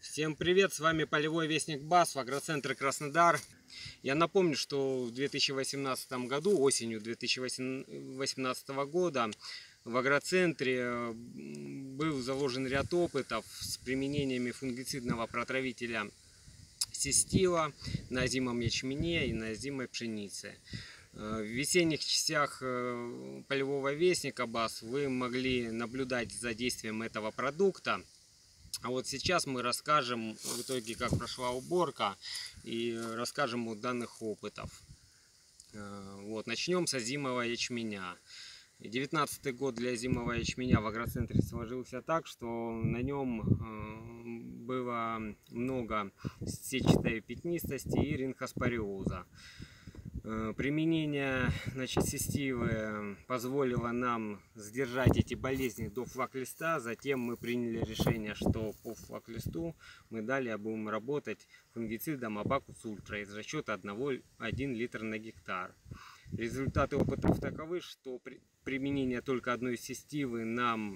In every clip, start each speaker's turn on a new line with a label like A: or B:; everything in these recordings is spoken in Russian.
A: Всем привет, с вами полевой вестник БАСФ, агроцентр Краснодар. Я напомню, что в 2018 году, осенью 2018 года в агроцентре был заложен ряд опытов с применениями фунгицидного протравителя Сестила на озимом ячмене и на озимой пшенице. В весенних частях полевого вестника БАСФ вы могли наблюдать за действием этого продукта. А вот сейчас мы расскажем в итоге, как прошла уборка, и расскажем о данных опытов. Вот, начнем с озимого ячменя. 19-й год для озимого ячменя в агроцентре сложился так, что на нем было много сетчатой пятнистости и ринхоспориоза. Применение сестивы позволило нам сдержать эти болезни до флаг-листа. Затем мы приняли решение, что по флаг-листу мы далее будем работать фунгицидом Абакус Ультра из расчета 1 литр на гектар. Результаты опытов таковы, что применение только одной сестивы нам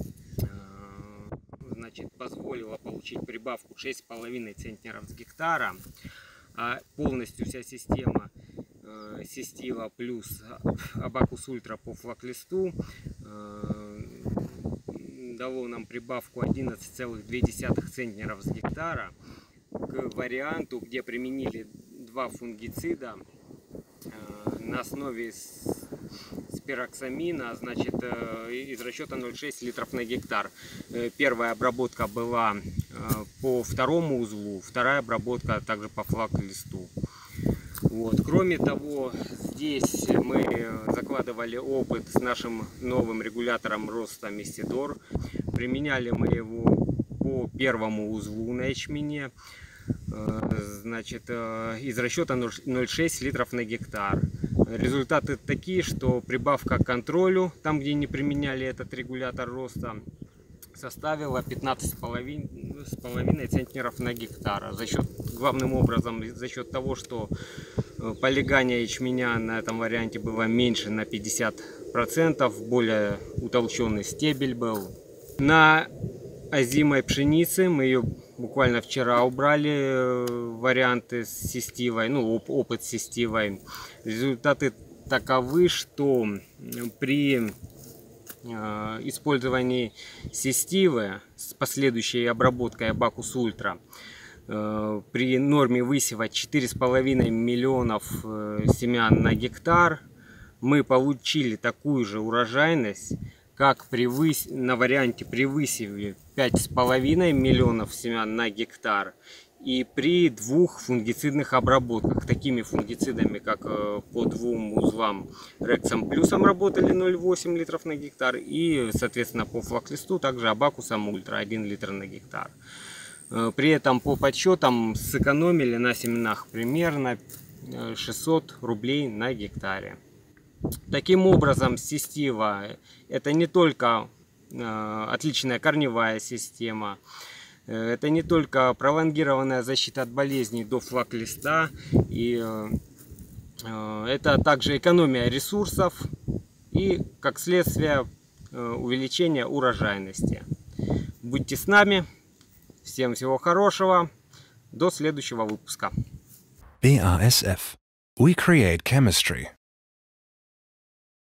A: позволило получить прибавку 6,5 центнеров с гектара, а полностью вся система Сестила плюс Абакус Ультра по флаг-листу дало нам прибавку 11,2 центнеров с гектара к варианту, где применили два фунгицида на основе спироксамина, из расчета 0,6 литров на гектар. Первая обработка была по второму узлу, вторая обработка также по флаг-листу. Вот. Кроме того, здесь мы закладывали опыт с нашим новым регулятором роста Месидор. Применяли мы его по первому узлу на ячмене, из расчета 0,6 литров на гектар. Результаты такие, что прибавка к контролю, там где не применяли этот регулятор роста, составила 15,5 центнеров на гектар. Главным образом за счет того, что полегание ячменя на этом варианте было меньше на 50%, более утолщенный стебель был. На озимой пшенице мы ее буквально вчера убрали, варианты с сестивой, опыт с сестивой. Результаты таковы, что при использовании сестивы с последующей обработкой Абакус Ультра при норме высева 4,5 миллионов семян на гектар мы получили такую же урожайность, как на варианте при высеве 5,5 миллионов семян на гектар и при двух фунгицидных обработках, такими фунгицидами, как по двум узлам Рексом Плюсом работали 0,8 литров на гектар и, соответственно, по флаг-листу также Абакусом Ультра 1 литр на гектар. При этом по подсчетам сэкономили на семенах примерно 600 рублей на гектаре. Таким образом, сестива — это не только отличная корневая система, это не только пролонгированная защита от болезней до флаг-листа, и это также экономия ресурсов и, как следствие, увеличение урожайности. Будьте с нами, всем всего хорошего, до следующего выпуска.
B: BASF. We create chemistry.